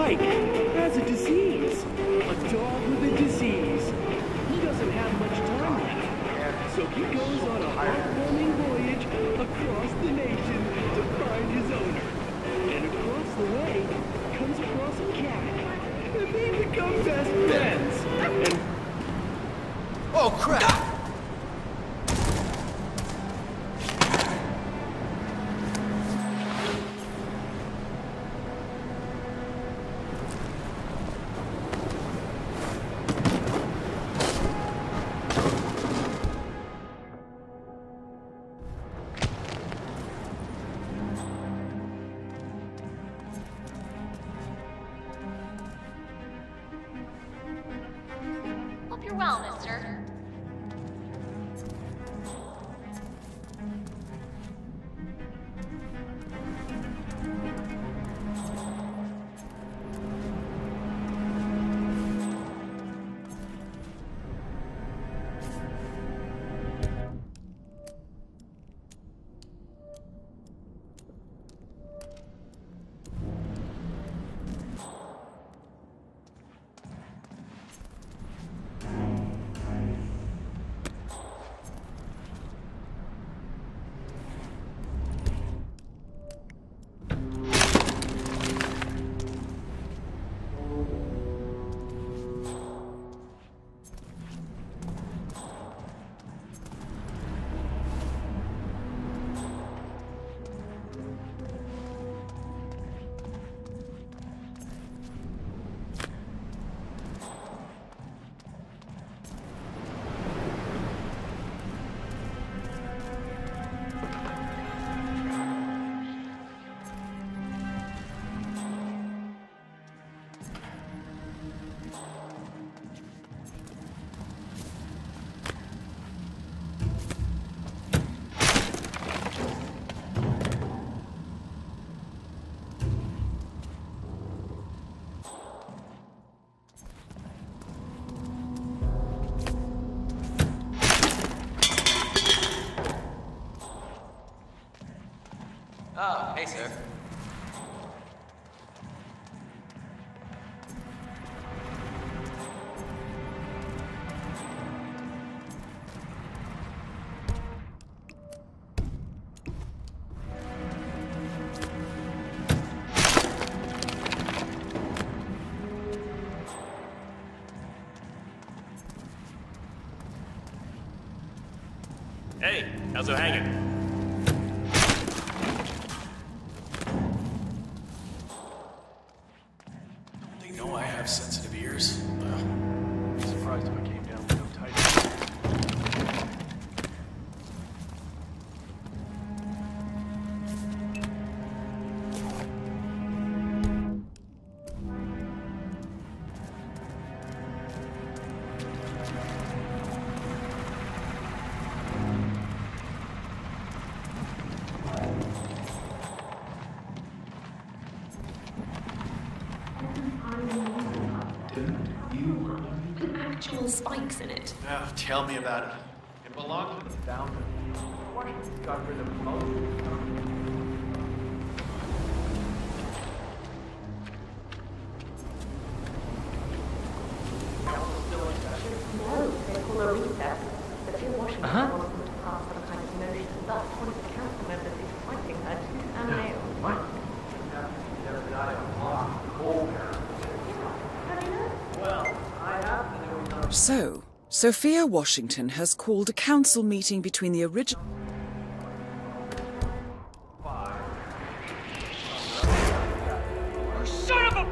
Mike has a disease. A dog with a disease. He doesn't have much time left. So he goes on a heartwarming voyage across the nation to find his owner. And across the way, comes across a cat. And they become best friends. And... Oh, crap! Hope you're well, mister. Oh, hey, sir. Hey, how's it hanging? They know I have sensitive ears. I'm surprised if I came down with no tight. Actual spikes in it. Oh, tell me about it. It belonged to the founder. Washington got rid of most of the company. No, they call a recess. But Jim Washington wants them to pass some kind of motion. Thus, one of the council members is fighting her tooth and nail. What? Never got it. Cold hair. How do you know? Well, I have to know. So, Sophia Washington has called a council meeting between the original... Son of a...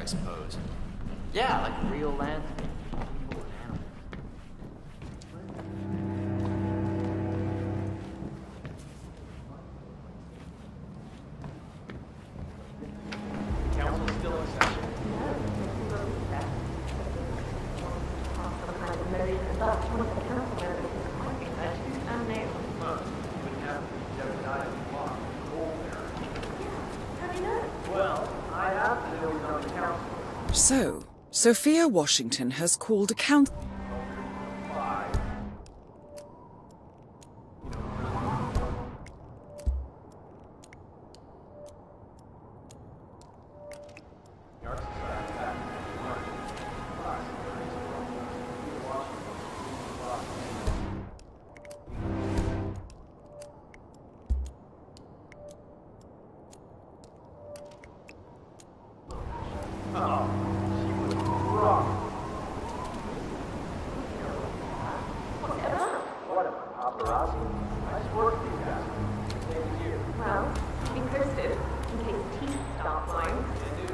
I suppose. Yeah, like real land. Council's still in session. Well, I have to know he's on the council. So, Sophia Washington has called a council. Well, be interested in case teeth stop lying.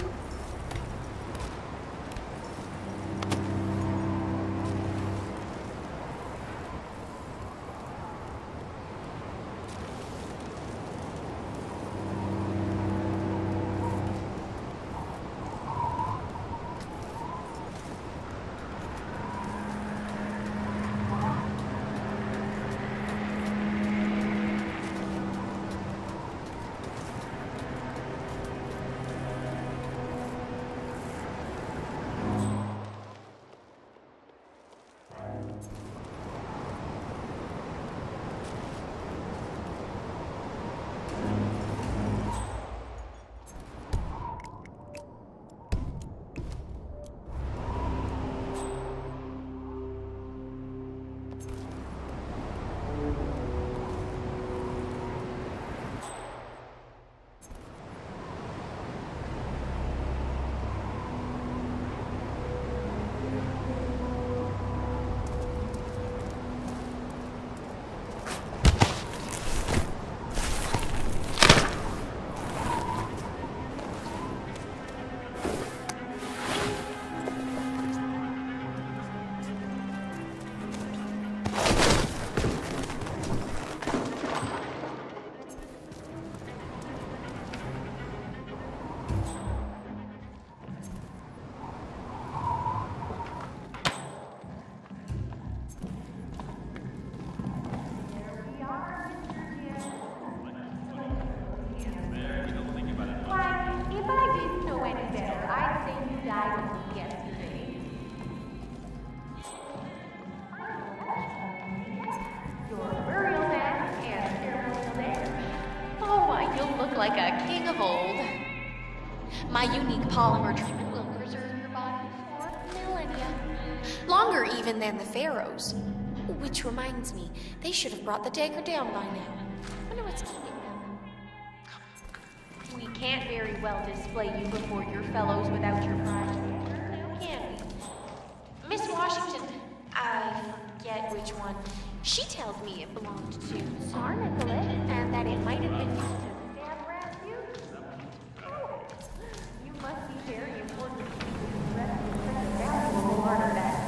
Like a king of old. My unique polymer treatment will preserve your body for millennia. Longer even than the pharaohs. Which reminds me, they should have brought the dagger down by now. I wonder what's keeping them. We can't very well display you before your fellows without your pride. Now can we? Miss Washington, I forget which one. She tells me it belonged to Tsar Nicholas, and that it might have been used to You must be very important to the rest of the valuable order that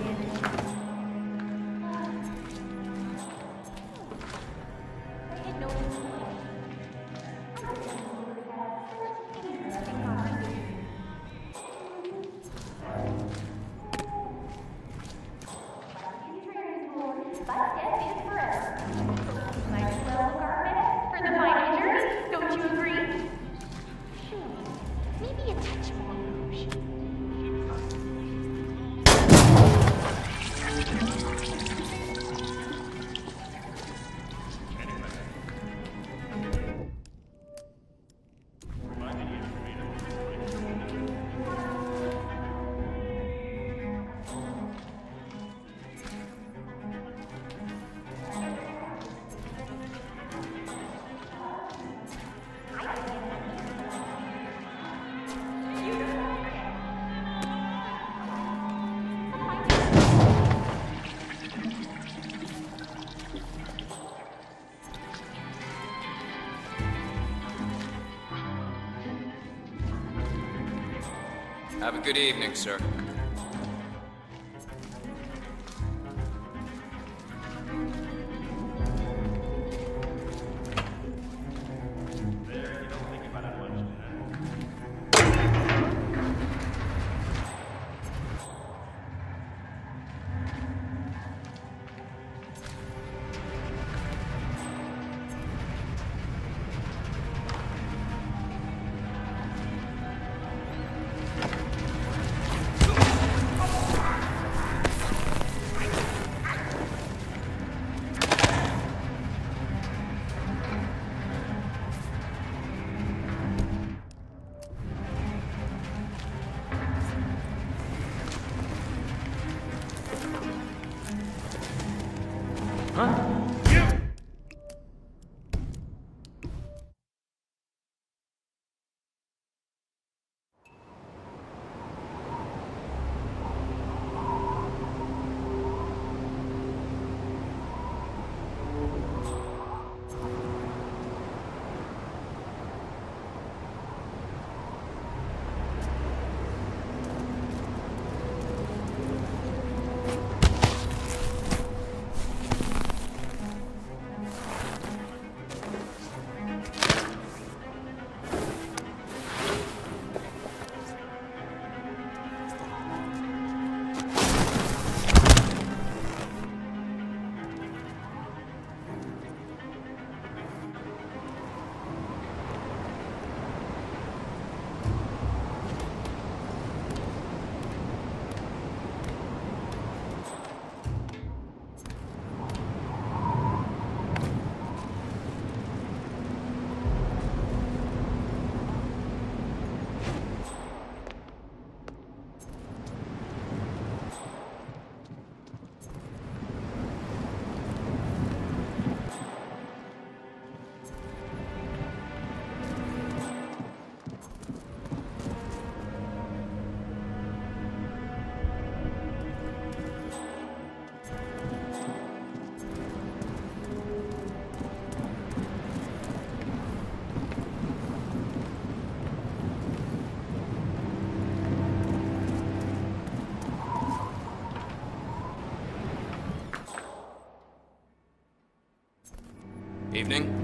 but death is forever. Might as well look our best for the final journey, don't you agree? maybe a touch more rouge. You Have a good evening, sir. Evening.